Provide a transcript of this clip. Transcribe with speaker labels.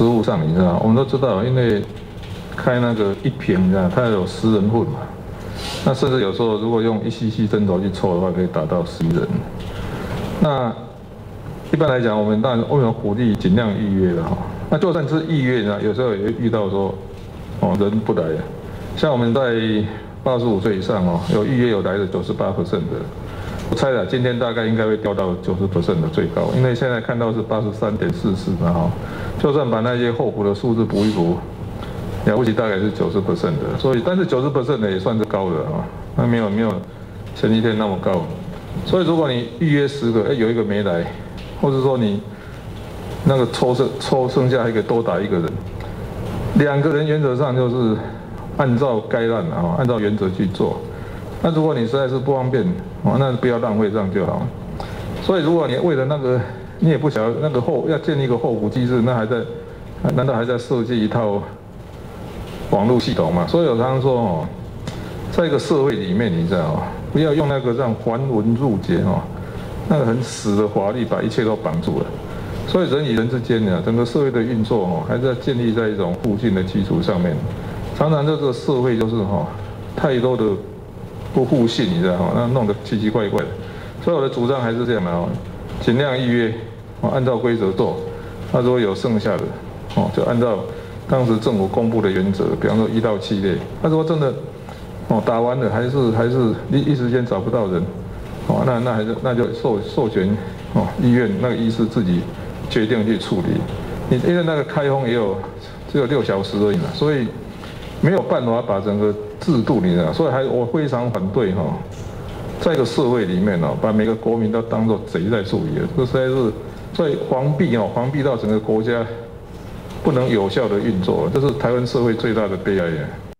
Speaker 1: 实务上，你知道，我们都知道，因为开那个一瓶，你知道，它有10人份嘛。那甚至有时候如果用1cc针头去抽的话，可以达到11人。那一般来讲，我们当然为什么鼓励尽量预约的哈？那就算是预约呢，有时候也会遇到说，人不来。像我们在85岁以上有预约有来的98%的。我猜了，今天大概应该会掉到90%的最高，因为现在看到是83.44嘛哈，就算把那些候补的数字补一补，了不起大概是90%的，所以但是90%的也算是高的啊，那没有前一天那么高，所以如果你预约10个，有一个没来，或者说你那个抽剩下一个多打1个人，2个人原则上就是按照该案啊，按照原则去做。那如果你实在是不方便，那不要浪费，这样就好。所以如果你为了那个，你也不晓得那个要建立一个候补机制，难道还在设计一套网络系统嘛？所以我常常说在一个社会里面，你知道不要用那个这样繁文缛节那个很死的法律把一切都绑住了。所以人与人之间呢，整个社会的运作还是要建立在一种互信的基础上面。常常这个社会就是太多的不互信，你知道那弄得奇奇怪怪的。所以我的主张还是这样的尽量预约按照规则做。那如果有剩下的就按照当时政府公布的原则，比方说1到7类。那如果真的打完了还是一时间找不到人那就授权医院那个医师自己决定去处理。因为那个开封只有6小时而已嘛，所以没有办法把整个制度你知道，所以我非常反对在一个社会里面把每个国民都当作贼在处理，这实在是所以防弊到整个国家不能有效的运作，这是台湾社会最大的悲哀。